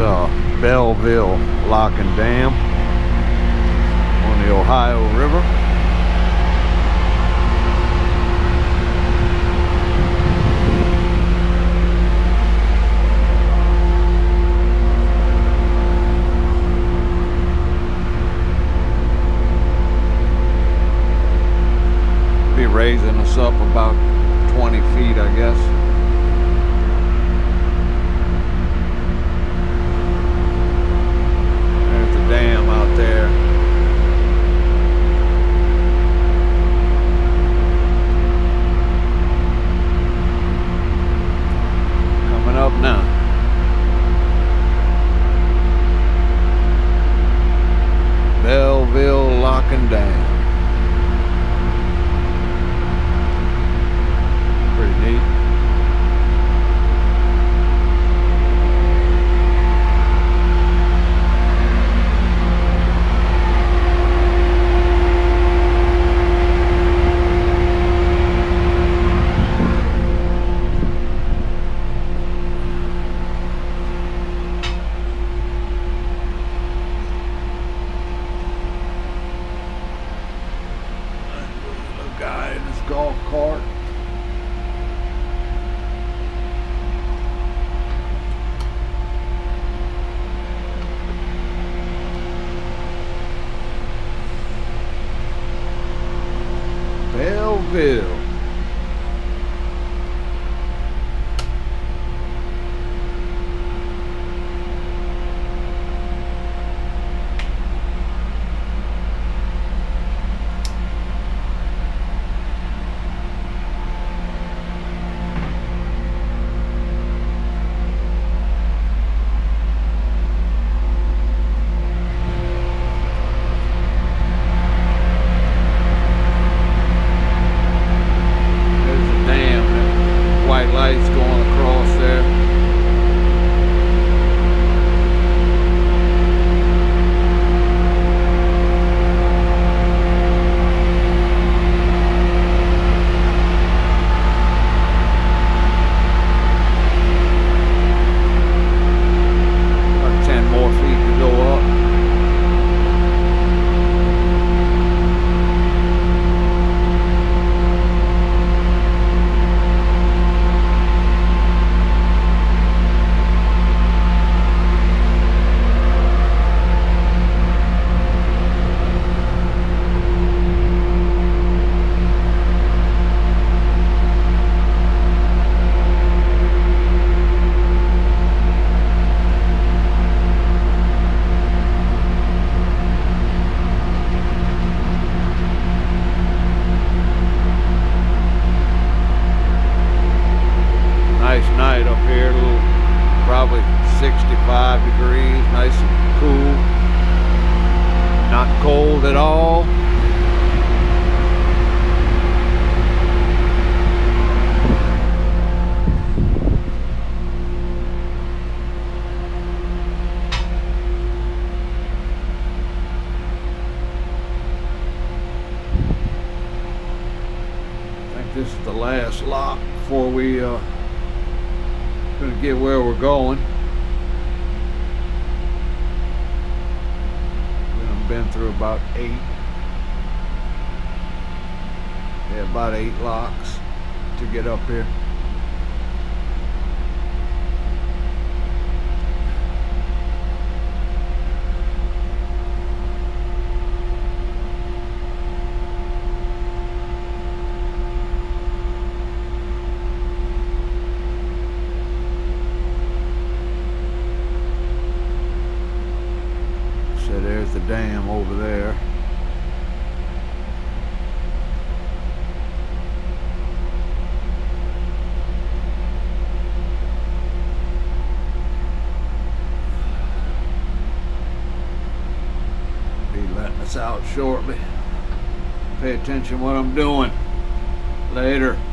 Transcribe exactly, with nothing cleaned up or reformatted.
uh, Belleville Lock and Dam on the Ohio River. Be raising us up about twenty feet, I guess. Dam out there. Coming up now. Belleville Lock and Dam. Pretty neat. Guy in his golf cart. Belleville. Lights going across there. About ten more feet to go up. Nice night up here, a little, probably sixty-five degrees, nice and cool, not cold at all. I think this is the last lock before we uh, gonna get where we're going. We've been through about eight. Yeah, about eight locks to get up here. So there's the dam over there. Be letting us out shortly. Pay attention to what I'm doing. Later.